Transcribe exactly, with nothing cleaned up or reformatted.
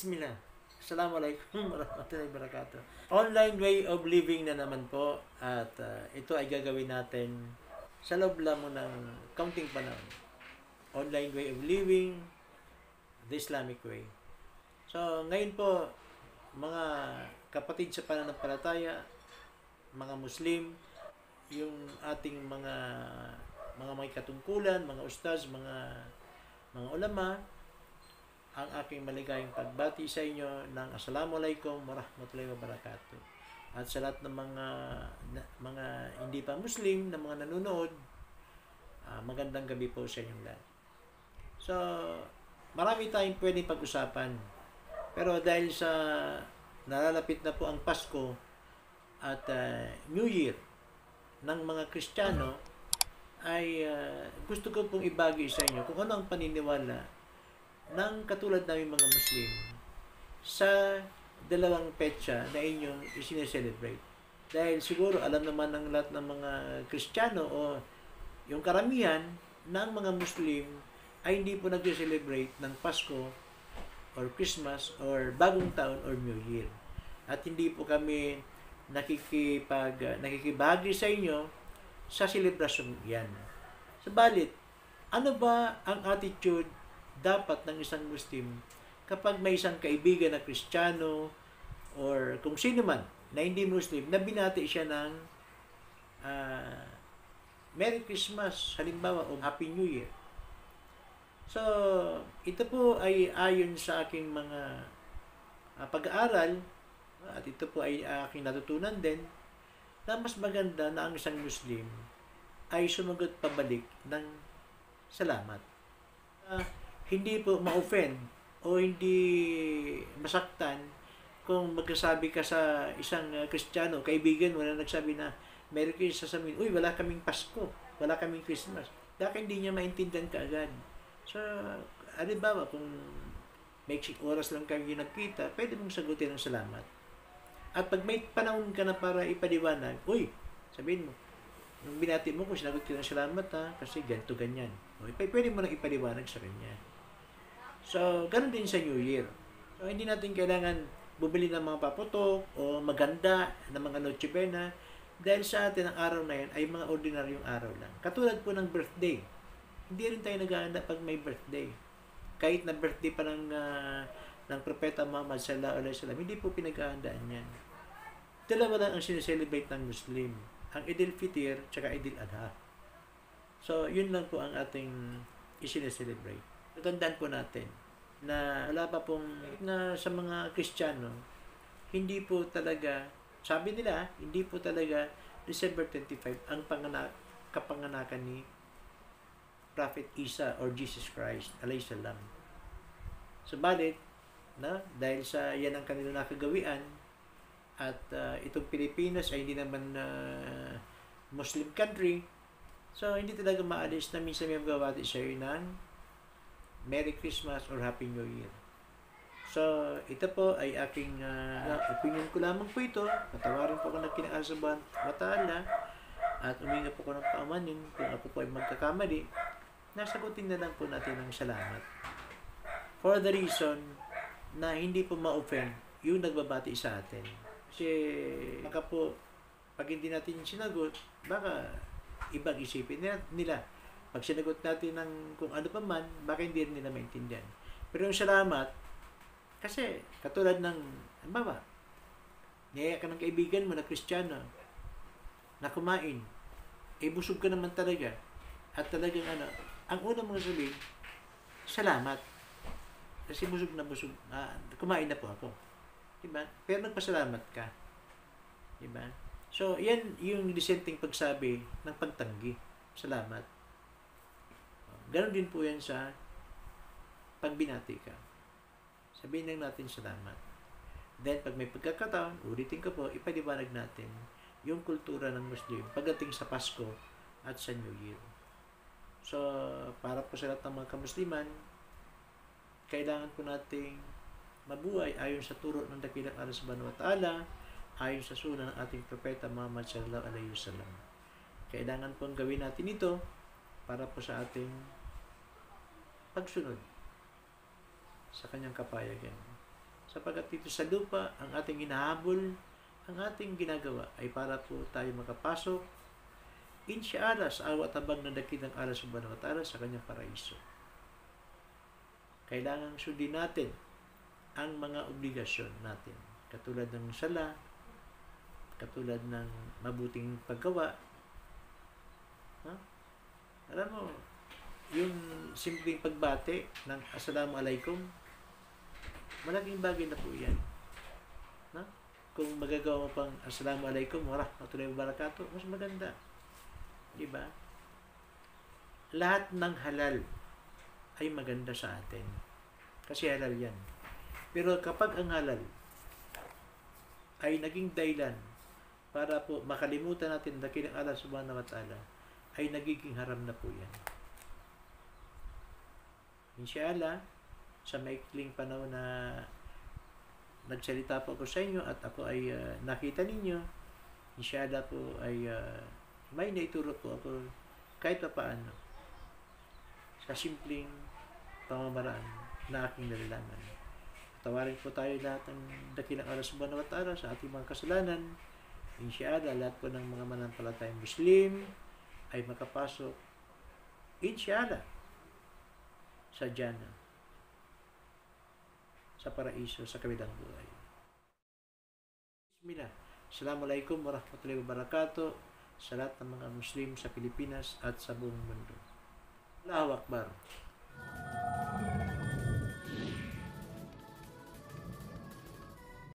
Bismillah. Assalamualaikum warahmatullahi wabarakatuh. Online way of living na naman po at uh, ito ay gagawin natin sa loob lamang ng kaunting panahon. Online way of living, the Islamic way. So, ngayon po, mga kapatid sa pananampalataya, mga Muslim, yung ating mga mga may katungkulan, mga ustaz, mga mga ulama, ang aking maligayang pagbati sa inyo ng Assalamualaikum warahmatullahi wabarakatuh. At sa lahat ng mga na, mga hindi pa Muslim na mga nanonood, uh, magandang gabi po sa inyong lahat. So, marami tayong pwedeng pag-usapan. Pero dahil sa nalalapit na po ang Pasko at uh, New Year ng mga Kristiyano, ay uh, gusto ko pong ibagi sa inyo kung ano ang paniniwala ng katulad namin mga Muslim sa dalawang petsa na inyong isineselebrate. Dahil siguro alam naman ng lahat ng mga Kristiyano o yung karamihan ng mga Muslim ay hindi po nag-celebrate ng Pasko or Christmas or Bagong Taon or New Year. At hindi po kami nakikipag, nakikibahagi sa inyo sa selebrasyon yan. Sabalit, ano ba ang attitude dapat ng isang Muslim kapag may isang kaibigan na Kristiyano or kung sino man na hindi Muslim na binati siya ng uh, Merry Christmas halimbawa o Happy New Year. So, ito po ay ayon sa aking mga uh, pag-aaral at ito po ay aking natutunan din na mas maganda na ang isang Muslim ay sumagot pabalik ng salamat. Uh, hindi po ma-offend o hindi masaktan kung magkasabi ka sa isang uh, Kristiyano, kaibigan mo na nagsabi na Merry Christmas, sasabihin, uy, wala kaming Pasko, wala kaming Christmas. Dahil hindi niya maintindihan ka agad. So, halimbawa, kung may oras lang kayo nagkita, pwede mong sagutin ng salamat. At pag may panahon ka na para ipaliwanag, uy, sabihin mo, nung binati mo, kung sinagot ka ng salamat ha, kasi ganito, ganyan. O, pwede mo nang ipaliwanag sa kanya. So, ganun din sa New Year. So, hindi natin kailangan bumili ng mga paputok o maganda ng mga Noche Buena dahil sa atin ang araw na yan ay mga ordinaryong araw lang. Katulad po ng birthday. Hindi rin tayo nag-aanda pag may birthday. Kahit na birthday pa ng, uh, ng Propeta Muhammad sallallahu alaihi wasallam, hindi po pinag-aandaan yan. Dalawa lang ang sineselebrate ng Muslim. Ang Eid al-Fitr at Eid al-Adha. So, yun lang po ang ating isineselebrate. Tandaan po natin na wala pa pong na sa mga Kristiyano, hindi po talaga, sabi nila, hindi po talaga December twenty-fifth ang panganak, kapanganakan ni Prophet Isa or Jesus Christ alayhi salam. Subalit, na, dahil sa yan ang kanilang nakagawian at uh, itong Pilipinas ay hindi naman uh, Muslim country, so hindi talaga maalis na minsan may magawati sa iyo ng Merry Christmas or Happy New Year. So, ito po ay aking uh, opinion ko lamang po ito. Patawarin po ako ng kinakasabahan wa ta'ala at uminga po ko ng paamanin kung ako po ay magkakamali. Nasagutin na lang po natin ng salamat. For the reason na hindi po ma-offend yung nagbabati sa atin. Kasi baka po, pag hindi natin sinagot, baka ibang isipin nila. Pag sinagot natin ng kung ano pa man, baka hindi rin nila maintindihan. Pero yung salamat, kasi katulad ng, ano ba, niyaya ka ng kaibigan mo na Kristiyano, na kumain, eh busog ka naman talaga, at talagang ano, ang una mong sabihin, salamat. Kasi busog na busog, ah, kumain na po ako. Diba? Pero nagpasalamat ka. Diba? So, yan yung disenteng pagsabi ng pagtanggi. Salamat. Ganon din po yan sa pagbinati ka. Sabihin lang natin salamat. Then, pag may pagkakataon, ulitin ko po, ipaliwanag natin yung kultura ng Muslim pagdating sa Pasko at sa New Year. So, para po sa lahat ng mga kamusliman, kailangan po nating mabuhay ayon sa turo ng dakilang Allah subhanahu wa ta'ala, ayon sa sunnah ng ating Propeta Muhammad sallallahu alaihi wasallam. Kailangan pong gawin natin ito para po sa ating pagsunod sa kanyang kapayagan. Sapagkat dito sa lupa, ang ating hinahabol, ang ating ginagawa ay para po tayo makapasok insya sa awat tabang na dakilang Allah subhanahu wa ta'ala sa kanyang paraiso. Kailangan sundin natin ang mga obligasyon natin. Katulad ng sala, katulad ng mabuting paggawa. Ha? Alam mo, yung simpleng pagbate ng Assalamualaikum, malaking bagay na po yan. Ha? Kung magagawa mo pang Assalamualaikum warahmatullahi wabarakatuh, mas maganda. Diba? Lahat ng halal ay maganda sa atin. Kasi halal yan. Pero kapag ang halal ay naging dahilan para po makalimutan natin dakilang Allah subhanahu wa ta'ala, ay nagiging haram na po yan. Inshallah, sa maikling panahon na nagsalita po ako sa inyo at ako ay uh, nakita ninyo, inshallah po ay uh, may naituro po ako kahit pa paano sa simpleng pamamaraan na aking nalalaman. Tawarin po tayo lahat ng dakilang Allah subhanahu wa ta'ala sa ating mga kasalanan. Inshallah, lahat po ng mga manampalatayang Muslim ay makapasok inshallah sa Jannah, sa paraiso, sa kabilang buhay. Bismillah. Assalamualaikum warahmatullahi wabarakatuh sa lahat ng mga Muslim sa Pilipinas at sa buong mundo. Allahu Akbar.